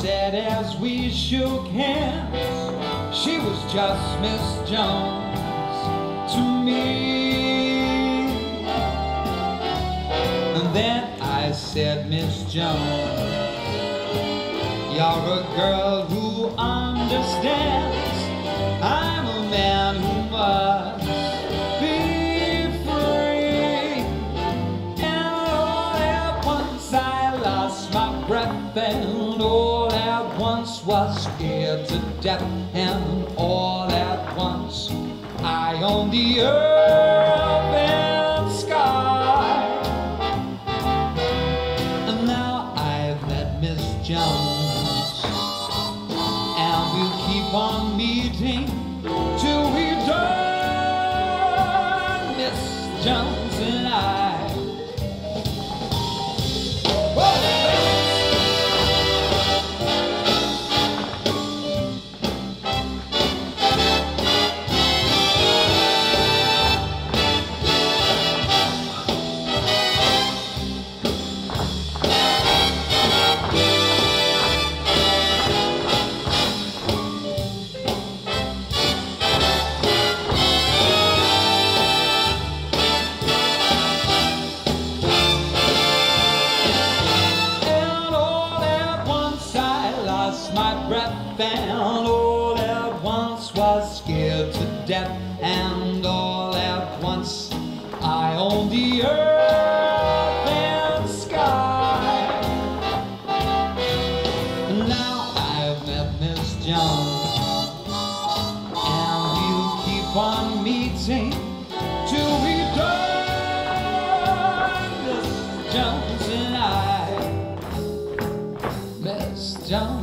said as we shook hands, she was just Miss Jones to me. And then I said, Miss Jones, you're a girl who understands. I'm a man who must be free. And all at once I lost my breath, and all at once was scared to death, and all at once I owned the earth and sky. And now I've met Miss Jones, and we'll keep on meeting till we die, Miss Jones and I. My breath, and all at once was scared to death, and all at once I owned the earth and sky. Now I've met Miss Jones, and we'll keep on meeting till we die, Miss Jones and I. Miss Jones.